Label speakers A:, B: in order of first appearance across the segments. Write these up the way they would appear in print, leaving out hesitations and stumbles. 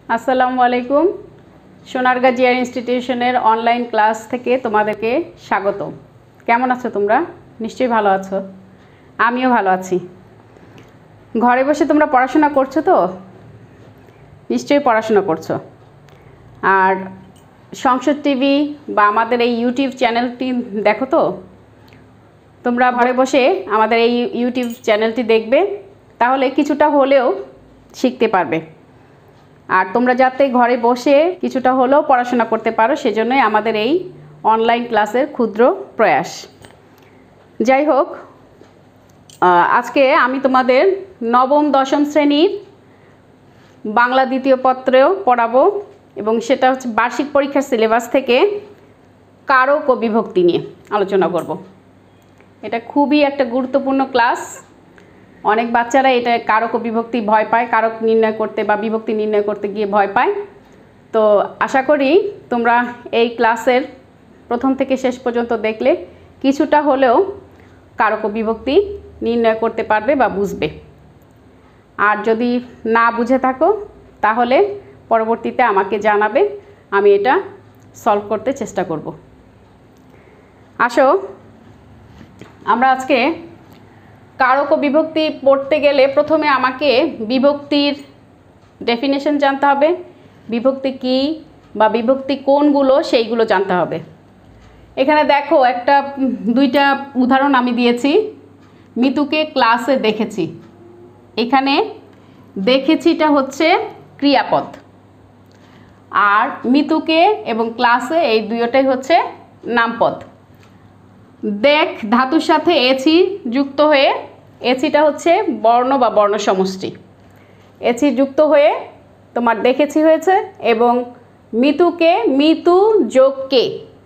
A: আসসালামু আলাইকুম। সোনারগাঁ জিআর ইনস্টিটিউশনের অনলাইন ক্লাস থেকে তোমাদেরকে স্বাগত। কেমন আছো তোমরা? নিশ্চয়ই ভালো আছো, আমিও ভালো আছি। ঘরে বসে তোমরা পড়াশোনা করছো তো? নিশ্চয়ই পড়াশোনা করছো। আর সংসদ টিভি বা আমাদের এই ইউটিউব চ্যানেলটি দেখো তো? তোমরা ঘরে বসে আমাদের এই ইউটিউব চ্যানেলটি দেখবে, তাহলে কিছুটা হলেও শিখতে পারবে। আর তোমরা যাতে ঘরে বসে কিছুটা হলেও পড়াশোনা করতে পারো, সেজন্যই আমাদের এই অনলাইন ক্লাসের ক্ষুদ্র প্রয়াস। যাই হোক, আজকে আমি তোমাদের নবম দশম শ্রেণীর বাংলা দ্বিতীয় পত্রেও পড়াবো, এবং সেটা হচ্ছে বার্ষিক পরীক্ষার সিলেবাস থেকে কারক ও বিভক্তি নিয়ে আলোচনা করব। এটা খুবই একটা গুরুত্বপূর্ণ ক্লাস। অনেক বাচ্চারা এটা কারক ও বিভক্তি ভয় পায়, কারক নির্ণয় করতে বা বিভক্তি নির্ণয় করতে গিয়ে ভয় পায়। তো আশা করি তোমরা এই ক্লাসের প্রথম থেকে শেষ পর্যন্ত দেখলে কিছুটা হলেও কারক ও বিভক্তি নির্ণয় করতে পারবে বা বুঝবে। আর যদি না বুঝে থাকো তাহলে পরবর্তীতে আমাকে জানাবে, আমি এটা সলভ করতে চেষ্টা করব। আসো, আমরা আজকে কারক ও বিভক্তি পড়তে গেলে প্রথমে আমাকে বিভক্তির ডেফিনেশন জানতে হবে, বিভক্তি কী বা বিভক্তি কোনগুলো সেইগুলো জানতে হবে। এখানে দেখো দুইটা উদাহরণ আমি দিয়েছি। মিতুকে ক্লাসে দেখেছি, এখানে দেখেছিটা হচ্ছে ক্রিয়াপদ, আর মিতুকে এবং ক্লাসে এই দুইটাই হচ্ছে নামপদ। দেখ ধাতুর সাথে এছি যুক্ত হয়ে, এছিটা হচ্ছে বর্ণ বা বর্ণ সমষ্টি, এছি যুক্ত হয়ে তোমার দেখেছি হয়েছে, এবং মিতুকে মিতু যোগ কে,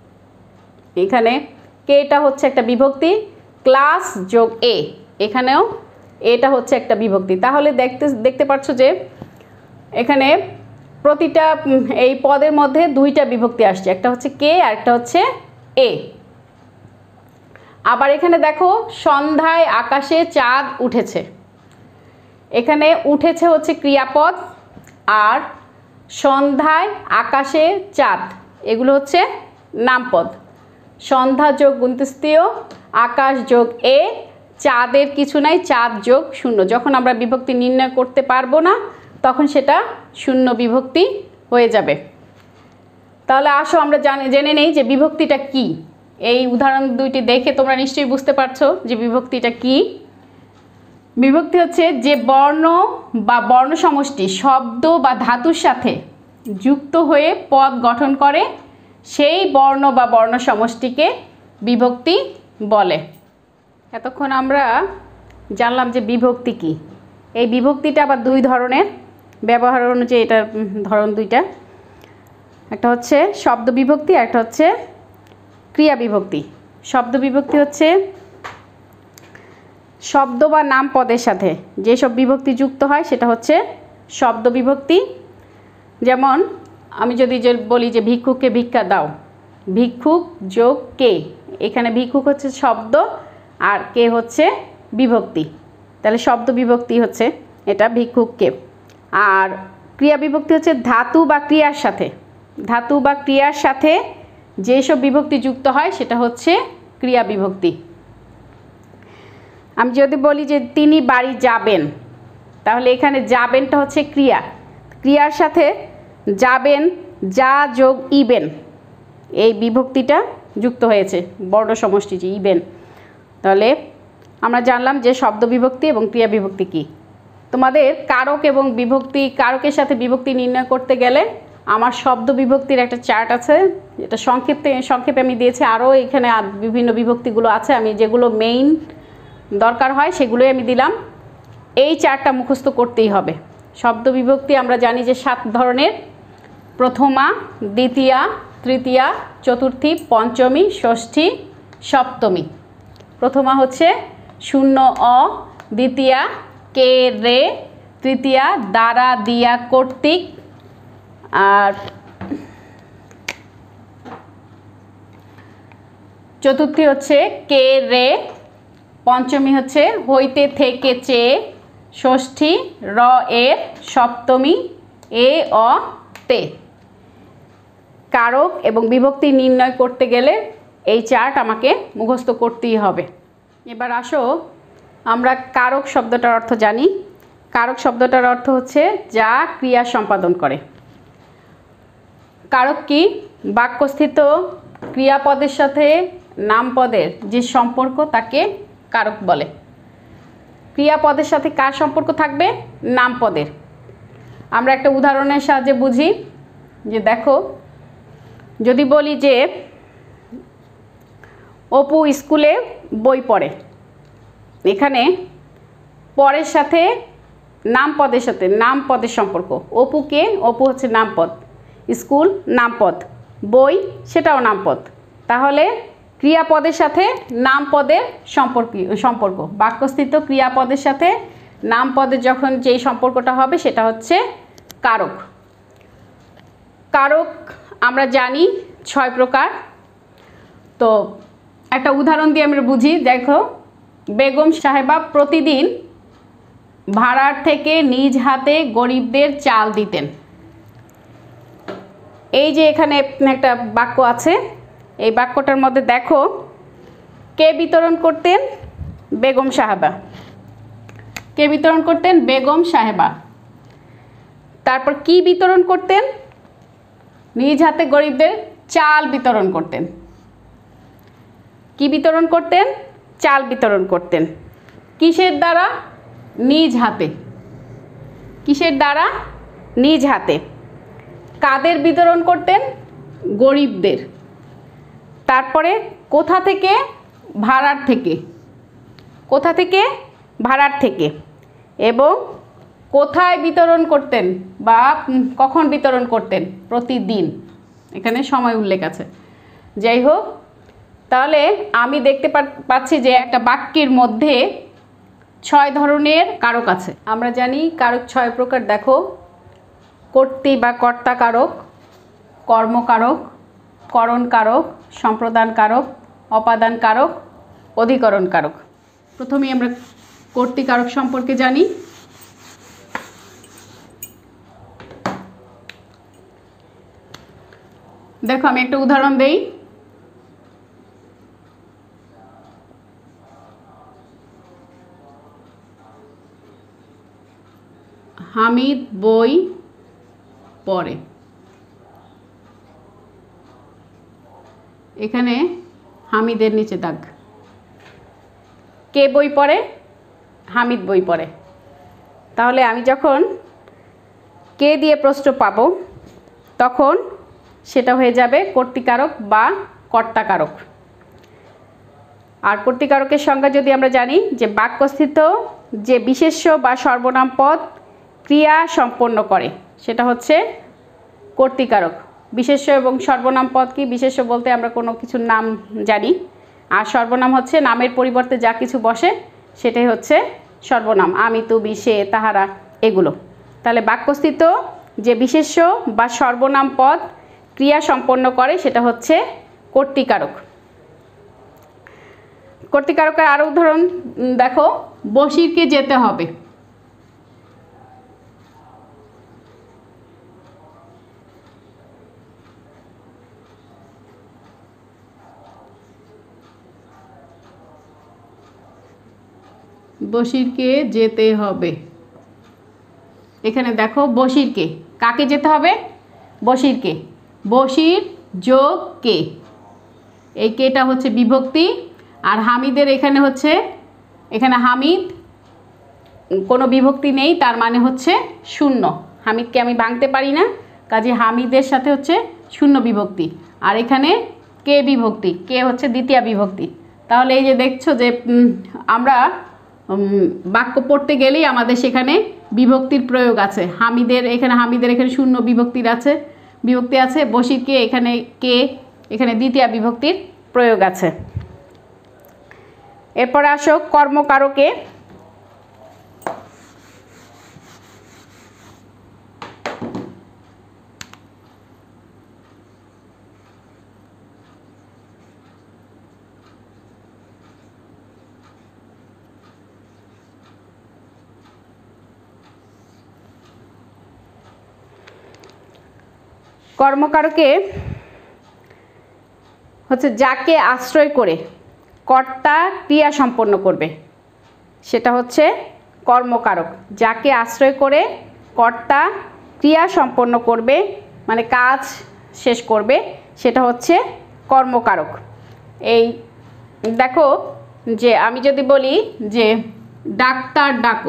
A: এখানে কেটা হচ্ছে একটা বিভক্তি, ক্লাস যোগ এ, এখানেও এটা হচ্ছে একটা বিভক্তি। তাহলে দেখতে পাচ্ছ যে এখানে প্রতিটা এই পদের মধ্যে দুইটা বিভক্তি আসছে, একটা হচ্ছে কে আর একটা হচ্ছে এ। আবার এখানে দেখো সন্ধ্যায় আকাশে চাঁদ উঠেছে, এখানে উঠেছে হচ্ছে ক্রিয়াপদ, আর সন্ধ্যায় আকাশে চাঁদ এগুলো হচ্ছে নামপদ। সন্ধ্যা যোগ গুণস্তীয়, আকাশ যোগ এ, চাঁদের কিছু নাই, চাঁদ যোগ শূন্য। যখন আমরা বিভক্তি নির্ণয় করতে পারবো না তখন সেটা শূন্য বিভক্তি হয়ে যাবে। তাহলে আসো আমরা জেনে নেই যে বিভক্তিটা কি। এই উদাহরণ দুইটি দেখে তোমরা নিশ্চয়ই বুঝতে পারছো যে বিভক্তিটা কি। বিভক্তি হচ্ছে যে বর্ণ বা বর্ণ সমষ্টি শব্দ বা ধাতুর সাথে যুক্ত হয়ে পদ গঠন করে, সেই বর্ণ বা বর্ণ সমষ্টিকে বিভক্তি বলে। এতক্ষণ আমরা জানলাম যে বিভক্তি কি। এই বিভক্তিটা আবার দুই ধরনের, ব্যবহার অনুযায়ী এটার ধরন দুইটা, একটা হচ্ছে শব্দ বিভক্তি, একটা হচ্ছে ক্রিয়া বিভক্তি। শব্দ বিভক্তি হচ্ছে শব্দ বা নাম পদের সাথে যেসব বিভক্তি যুক্ত হয় সেটা হচ্ছে শব্দ বিভক্তি। যেমন আমি যদি বলি যে ভিক্ষুককে ভিক্ষা দাও, ভিক্ষুক যোগ কে, এখানে ভিক্ষুক হচ্ছে শব্দ আর কে হচ্ছে বিভক্তি, তাহলে শব্দ বিভক্তি হচ্ছে এটা ভিক্ষুককে। আর ক্রিয়া বিভক্তি হচ্ছে ধাতু বা ক্রিয়ার সাথে, ধাতু বা ক্রিয়ার সাথে যেসব বিভক্তি যুক্ত হয় সেটা হচ্ছে ক্রিয়া বিভক্তি। আমি যদি বলি যে তিনি বাড়ি যাবেন, তাহলে এখানে যাবেনটা হচ্ছে ক্রিয়া, ক্রিয়ার সাথে যাবেন যা যোগ ইবেন, এই বিভক্তিটা যুক্ত হয়েছে, বর্ণ সমষ্টি যে ইবেন। তাহলে আমরা জানলাম যে শব্দ বিভক্তি এবং ক্রিয়া বিভক্তি কি। তোমাদের কারক এবং বিভক্তি, কারকের সাথে বিভক্তি নির্ণয় করতে গেলে আমার শব্দ বিভক্তির একটা চার্ট আছে, এটা সংক্ষেপে আমি দিয়েছি। আরও এখানে বিভিন্ন বিভক্তিগুলো আছে, আমি যেগুলো মেইন দরকার হয় সেগুলোই আমি দিলাম। এই চার্টটা মুখস্থ করতেই হবে। শব্দ বিভক্তি আমরা জানি যে 7 ধরনের: প্রথমা, দ্বিতীয়া, তৃতীয়া, চতুর্থী, পঞ্চমী, ষষ্ঠী, সপ্তমী। প্রথমা হচ্ছে শূন্য অ, দ্বিতীয়া কে রে, তৃতীয়া দ্বারা দিয়া কর্তৃক, আর চতুর্থী হচ্ছে কে রে, পঞ্চমী হচ্ছে হইতে থেকে চেয়ে, ষষ্ঠী র এর, সপ্তমী এ অ তে। কারক এবং বিভক্তি নির্ণয় করতে গেলে এই চার্ট আমাকে মুখস্থ করতেই হবে। এবার আসো আমরা কারক শব্দটার অর্থ জানি। কারক শব্দটার অর্থ হচ্ছে যা ক্রিয়া সম্পাদন করে। কারক কি? বাক্যস্থিত ক্রিয়াপদের সাথে নামপদের যে সম্পর্ক তাকে কারক বলে। ক্রিয়াপদের সাথে কার সম্পর্ক থাকবে? নামপদের। আমরা একটা উদাহরণের সাহায্যে বুঝি। যে দেখো, যদি বলি যে অপু স্কুলে বই পড়ে, এখানে পরের সাথে নামপদের সাথে নামপদের সম্পর্ক। অপুকে, অপু হচ্ছে নামপদ, স্কুল নামপদ, বই সেটাও নামপদ। তাহলে ক্রিয়াপদের সাথে নামপদের সম্পর্ক বাক্যস্থিত ক্রিয়াপদের সাথে নামপদের যখন যেই সম্পর্কটা হবে সেটা হচ্ছে কারক। কারক আমরা জানি 6 প্রকার। তো একটা উদাহরণ দিয়ে আমরা বুঝি। দেখো, বেগম সাহেবা প্রতিদিন ভাড়ার থেকে নিজ হাতে গরিবদের চাল দিতেন। এই যে এখানে একটা বাক্য আছে, এই বাক্যটার মধ্যে দেখো কে বিতরণ করতেন? বেগম সাহেবা। কে বিতরণ করতেন? বেগম সাহেবা। তারপর কি বিতরণ করতেন? নিজ হাতে গরিবদের চাল বিতরণ করতেন। কি বিতরণ করতেন? চাল বিতরণ করতেন। কিসের দ্বারা? নিজ হাতে। কিসের দ্বারা? নিজ হাতে। কাদের বিতরণ করতেন? গরিবদের। তারপরে কোথা থেকে? ভাড়ার থেকে। কোথা থেকে? ভাড়ার থেকে। এবং কোথায় বিতরণ করতেন বা কখন বিতরণ করতেন? প্রতিদিন। এখানে সময় উল্লেখ আছে। যাই হোক, তাহলে আমি দেখতে পাচ্ছি যে একটা বাক্যের মধ্যে 6 ধরনের কারক আছে। আমরা জানি কারক 6 প্রকার। দেখো, কর্তৃ বা কর্তা কারক, কর্মকারক, করণ কারক, সম্প্রদান কারক, অপাদান কারক, অধিকরণ কারক। প্রথমেই আমরা কর্তৃকারক সম্পর্কে জানি। দেখো, আমি একটা উদাহরণ দেই। হামিদ বই পড়ে। এখানে হামিদের নিচে দাগ। কে বই পড়ে? হামিদ বই পড়ে। তাহলে আমি যখন কে দিয়ে প্রশ্ন পাবো তখন সেটা হয়ে যাবে কর্তৃকারক বা কর্তাকারক। আর কর্তৃকারকের সংজ্ঞা যদি আমরা জানি যে বাক্যস্থিত যে বিশেষ্য বা সর্বনাম পদ ক্রিয়া সম্পন্ন করে সেটা হচ্ছে কর্তৃকারক। বিশেষ্য এবং সর্বনাম পদ কি? বিশেষ্য বলতে আমরা কোনো কিছুর নাম জানি, আর সর্বনাম হচ্ছে নামের পরিবর্তে যা কিছু বসে সেটাই হচ্ছে সর্বনাম। আমি, তুমি, সে, তাহারা, এগুলো। তাহলে বাক্যস্থিত যে বিশেষ্য বা সর্বনাম পদ ক্রিয়া সম্পন্ন করে সেটা হচ্ছে কর্তৃকারক। কর্তৃকারকের আরও উদাহরণ দেখো, বশিরকে যেতে হবে। বশিরকে যেতে হবে। এখানে দেখো, বশিরকে, কাকে যেতে হবে? বশিরকে। বশির যোগ কে, এই কেটা হচ্ছে বিভক্তি। আর হামিদের এখানে হচ্ছে, এখানে হামিদ কোনো বিভক্তি নেই, তার মানে হচ্ছে শূন্য। হামিদকে আমি ভাঙতে পারি না, কাজে হামিদের সাথে হচ্ছে শূন্য বিভক্তি। আর এখানে কে বিভক্তি, কে হচ্ছে দ্বিতীয় বিভক্তি। তাহলে এই যে দেখছো যে আমরা বাক্য পড়তে গেলেই আমাদের সেখানে বিভক্তির প্রয়োগ আছে। হামিদের এখানে শূন্য বিভক্তির আছে, বিভক্তি আছে। বশিরকে এখানে কে, এখানে দ্বিতীয় বিভক্তির প্রয়োগ আছে। এরপর আসো কর্মকারকে। কর্মকারকে হচ্ছে যাকে আশ্রয় করে কর্তা ক্রিয়া সম্পন্ন করবে সেটা হচ্ছে কর্মকারক। যাকে আশ্রয় করে কর্তা ক্রিয়া সম্পন্ন করবে মানে কাজ শেষ করবে সেটা হচ্ছে কর্মকারক। এই দেখো যে আমি যদি বলি যে ডাক্তার ডাকো,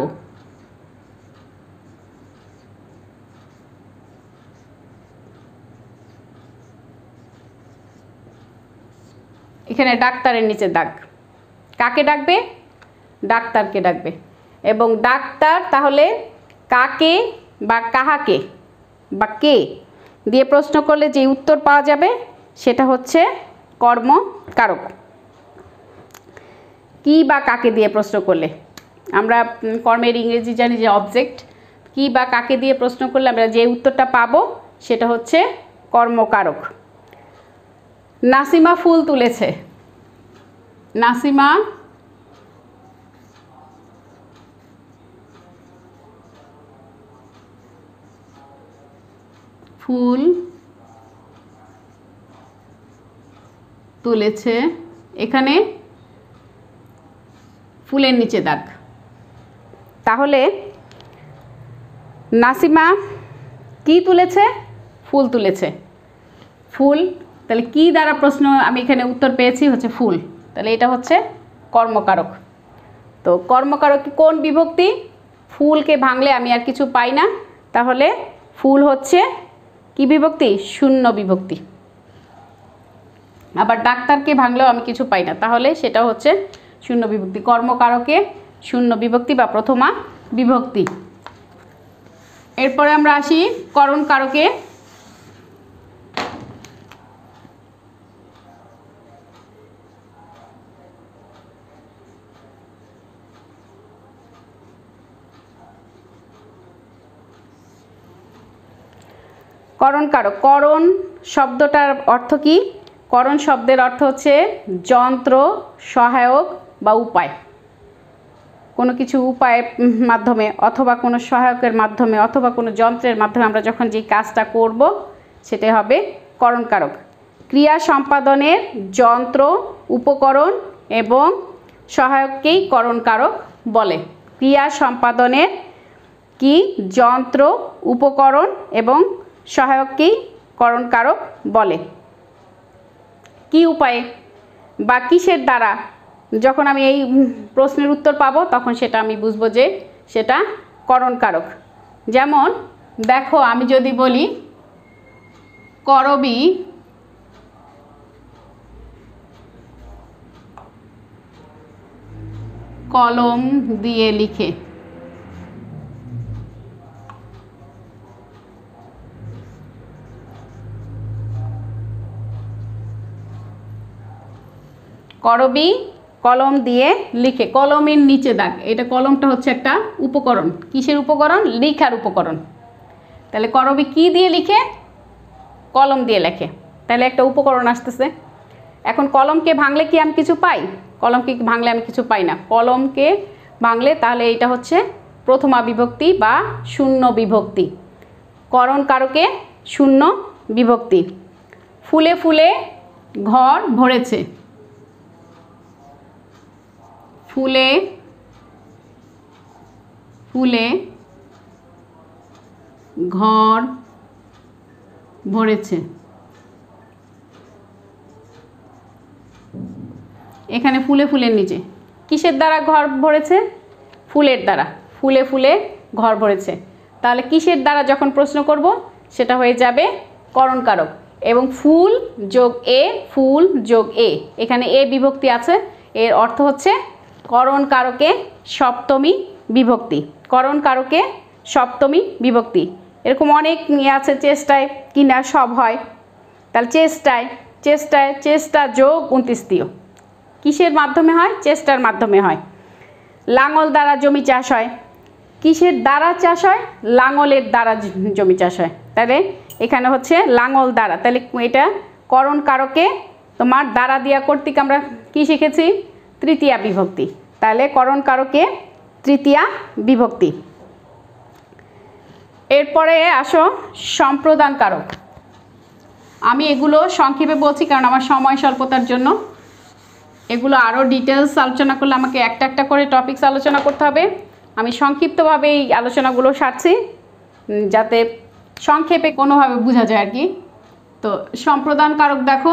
A: এখানে ডাক্তারের নিচে দাগ, কাকে ডাকবে? ডাক্তারকে ডাকবে। এবং ডাক্তার তাহলে কাকে বা কাহাকে বা কে দিয়ে প্রশ্ন করলে যে উত্তর পাওয়া যাবে সেটা হচ্ছে কর্মকারক। কি বা কাকে দিয়ে প্রশ্ন করলে, আমরা কর্মের ইংরেজি জানি যে অবজেক্ট, কি বা কাকে দিয়ে প্রশ্ন করলে আমরা যে উত্তরটা পাবো সেটা হচ্ছে কর্মকারক। নাসিমা ফুল তুলেছে, নাসিমা ফুল তুলেছে, এখানে ফুলের নিচে দাগ। তাহলে নাসিমা কি তুলেছে? ফুল তুলেছে। ফুল, তাহলে কি দ্বারা প্রশ্ন আমি এখানে উত্তর পেয়েছি হচ্ছে ফুল, তাহলে এটা হচ্ছে কর্মকারক। তো কর্মকারক কোন বিভক্তি? ফুলকে ভাঙলে আমি আর কিছু পাই না, তাহলে ফুল হচ্ছে কি বিভক্তি? শূন্য বিভক্তি। আবার ডাক্তারকে ভাঙলেও আমি কিছু পাই না, তাহলে সেটা হচ্ছে শূন্য বিভক্তি। কর্মকারকে শূন্য বিভক্তি বা প্রথমা বিভক্তি। এরপরে আমরা আসি করণ কারকে। করণ কারক, করণ শব্দটার অর্থ কি? করণ শব্দের অর্থ হচ্ছে যন্ত্র, সহায়ক বা উপায়। কোনো কিছু উপায়ের মাধ্যমে অথবা কোনো সহায়কের মাধ্যমে অথবা কোনো যন্ত্রের মাধ্যমে আমরা যখন যে কাজটা করব সেটাই হবে করণ কারক। ক্রিয়া সম্পাদনের যন্ত্র, উপকরণ এবং সহায়ককেই করণ কারক বলে। ক্রিয়া সম্পাদনের কি যন্ত্র, উপকরণ এবং সহায়ককেই করণ কারক বলে। কি উপায়ে বা কিসের দ্বারা যখন আমি এই প্রশ্নের উত্তর পাবো তখন সেটা আমি বুঝবো যে সেটা করণ কারক। যেমন দেখো আমি যদি বলি করবী কলম দিয়ে লিখে, করবী কলম দিয়ে লিখে, কলমের নিচে দাগ, এটা কলমটা হচ্ছে একটা উপকরণ। কিসের উপকরণ? লেখার উপকরণ। তাহলে করবী কি দিয়ে লিখে? কলম দিয়ে লেখে, তাহলে একটা উপকরণ আসতেছে। এখন কলমকে ভাঙলে কি আমি কিছু পাই? কলমকে ভাঙলে আমি কিছু পাই না। কলমকে ভাঙলে তাহলে এটা হচ্ছে প্রথমা বিভক্তি বা শূন্য বিভক্তি। করণ কারকে শূন্য বিভক্তি। ফুলে ফুলে ঘর ভরেছে, ফুলে ফুলে ঘর ভরেছে, এখানে ফুলে ফুলের নিচে কিসের দ্বারা ঘর ভরেছে? ফুলের দ্বারা। ফুলে ফুলে ঘর ভরেছে, তাহলে কিসের দ্বারা যখন প্রশ্ন করব সেটা হয়ে যাবে করণ কারক। এবং ফুল যোগ এ, ফুল যোগ এ, এখানে এ বিভক্তি আছে, এর অর্থ হচ্ছে করণ কারকে সপ্তমী বিভক্তি। করণ কারকে সপ্তমী বিভক্তি। এরকম অনেক নিয়ে আছে, চেষ্টায় কিনা সব হয়, তাহলে চেষ্টায়, চেষ্টায়, চেষ্টা যোগ 29 কিসের মাধ্যমে হয়? চেষ্টার মাধ্যমে হয়। লাঙল দ্বারা জমি চাষ হয়, কিসের দ্বারা চাষ হয়? লাঙলের দ্বারা জমি চাষ হয়, তাহলে এখানে হচ্ছে লাঙল দ্বারা, তাহলে এটা করণ কারকে তোমার দ্বারা দিয়া কর্তৃক আমরা কি শিখেছি? তৃতীয়া বিভক্তি, তাহলে করণ কারকে তৃতীয়া বিভক্তি। এরপরে আসো সম্প্রদান কারক। আমি এগুলো সংক্ষেপে বলছি কারণ আমার সময় স্বল্পতার জন্য। এগুলো আরও ডিটেলস আলোচনা করলে আমাকে একটা একটা করে টপিকস আলোচনা করতে হবে। আমি সংক্ষিপ্তভাবে এই আলোচনাগুলো সারছি যাতে সংক্ষেপে কোনোভাবে বোঝা যায় আর কি। তো সম্প্রদান কারক দেখো,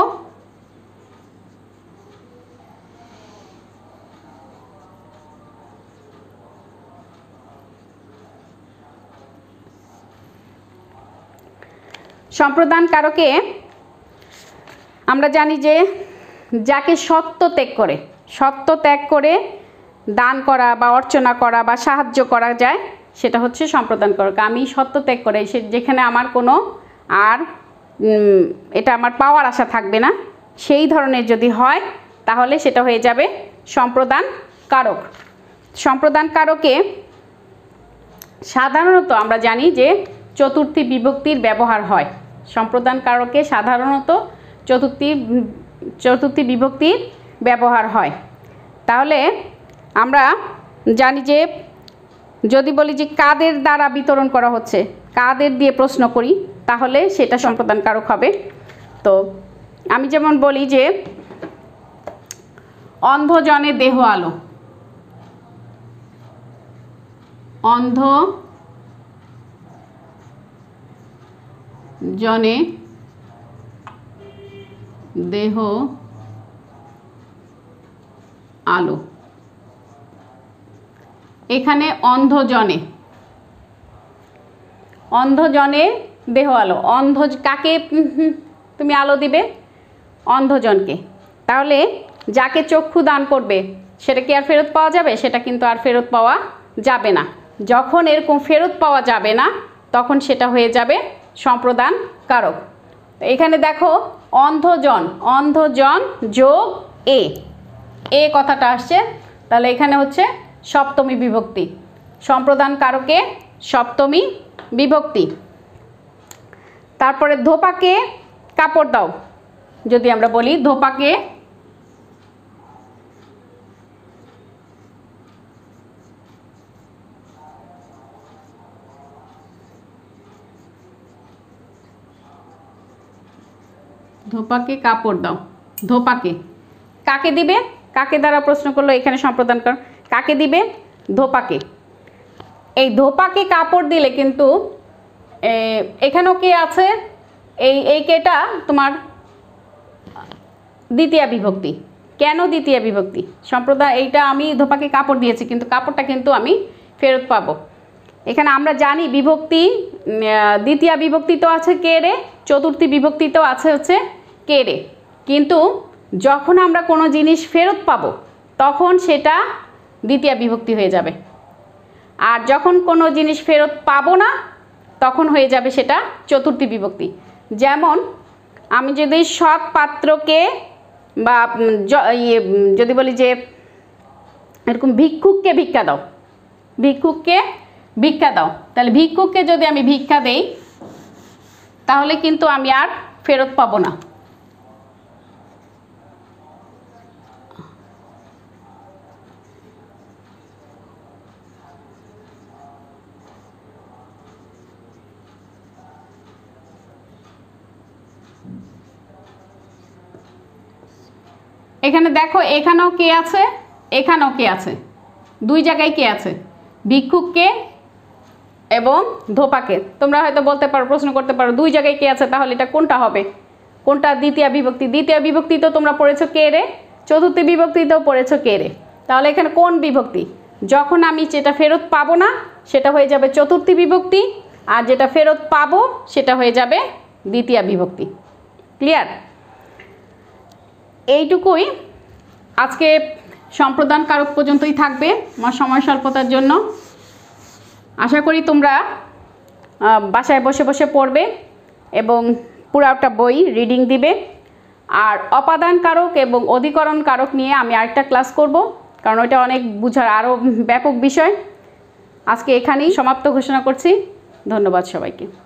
A: সম্প্রদান কারকে আমরা জানি যে যাকে সত্য ত্যাগ করে দান করা বা অর্চনা করা বা সাহায্য করা যায় সেটা হচ্ছে সম্প্রদান কারক। আমি সত্য ত্যাগ করে যেখানে আমার কোনো আর এটা আমার পাওয়ার আশা থাকবে না, সেই ধরনের যদি হয় তাহলে সেটা হয়ে যাবে সম্প্রদান কারক। সম্প্রদান কারকে সাধারণত আমরা জানি যে চতুর্থী বিভক্তির ব্যবহার হয়। সম্প্রদান কারকে সাধারণত চতুর্থী বিভক্তির ব্যবহার হয়। তাহলে আমরা জানি যে যদি বলি যে কাদের দ্বারা বিতরণ করা হচ্ছে, কাদের দিয়ে প্রশ্ন করি, তাহলে সেটা সম্প্রদান কারক হবে। তো আমি যেমন বলি যে অন্ধজনে দেহ আলো, অন্ধ জনে দেহ আলো। এখানে অন্ধজনে দেহ আলো, অন্ধ কাকে তুমি আলো দিবে? অন্ধজনকে। তাহলে যাকে চক্ষু দান করবে সেটা কি আর ফেরত পাওয়া যাবে? সেটা কিন্তু আর ফেরত পাওয়া যাবে না। যখন এরকম ফেরত পাওয়া যাবে না তখন সেটা হয়ে যাবে সম্প্রদান কারক। এখানে দেখো অন্ধজন যোগ এ কথাটা আসছে, তাহলে এখানে হচ্ছে সপ্তমী বিভক্তি। সম্প্রদান কারকে সপ্তমী বিভক্তি। তারপরে ধোপাকে কাপড় দাও, যদি আমরা বলি ধোপাকে কাপড় দাও, ধোপাকে কাকে দিবে? কাকে দ্বারা প্রশ্ন করলো, এখানে সম্প্রদান কারক, কাকে দিবে? ধোপাকে। এই ধোপাকে কাপড় দিলে কিন্তু এখানেও কে আছে? এই কেটা তোমার দ্বিতীয়া বিভক্তি। কেন দ্বিতীয়া বিভক্তি? সম্প্রদান এইটা আমি ধোপাকে কাপড় দিয়েছি কিন্তু কাপড়টা কিন্তু আমি ফেরত পাবো। এখানে আমরা জানি বিভক্তি দ্বিতীয়া বিভক্তিতেও আছে কে রে, চতুর্থী বিভক্তিতেও আছে হচ্ছে কে রে, কিন্তু যখন আমরা কোনো জিনিস ফেরত পাবো তখন সেটা দ্বিতীয়া বিভক্তি হয়ে যাবে, আর যখন কোনো জিনিস ফেরত পাবো না তখন হয়ে যাবে সেটা চতুর্থী বিভক্তি। যেমন আমি যদি সৎ পাত্রকে বা যদি বলি যে এরকম ভিক্ষুককে ভিক্ষা দাও, তাহলে ভিক্ষুককে যদি আমি ভিক্ষা দেই তাহলে কিন্তু আমি আর ফেরত পাবো না। এখানে দেখো এখানেও কে আছে, এখানেও কে আছে, দুই জায়গায় কে আছে, ভিক্ষুককে এবং ধোপাকে। তোমরা হয়তো বলতে পারো, প্রশ্ন করতে পারো দুই জায়গায় কে আছে, তাহলে এটা কোনটা হবে? কোনটা দ্বিতীয় বিভক্তি? দ্বিতীয় বিভক্তি তো তোমরা পড়েছো কে রে, চতুর্থী বিভক্তিতেও পড়েছো কে রে। তাহলে এখানে কোন বিভক্তি? যখন আমি যেটা ফেরত পাবো না সেটা হয়ে যাবে চতুর্থী বিভক্তি, আর যেটা ফেরত পাবো সেটা হয়ে যাবে দ্বিতীয় বিভক্তি। ক্লিয়ার? এইটুকুই আজকে সম্প্রদান কারক পর্যন্তই থাকবে আমার সময় স্বল্পতার জন্য। আশা করি তোমরা বাসায় বসে বসে পড়বে এবং পুরোটা বই রিডিং দিবে। আর অপাদান কারক এবং অধিকরণ কারক নিয়ে আমি আরেকটা ক্লাস করব, কারণ ওইটা অনেক বুঝার আরও ব্যাপক বিষয়। আজকে এখানেই সমাপ্ত ঘোষণা করছি। ধন্যবাদ সবাইকে।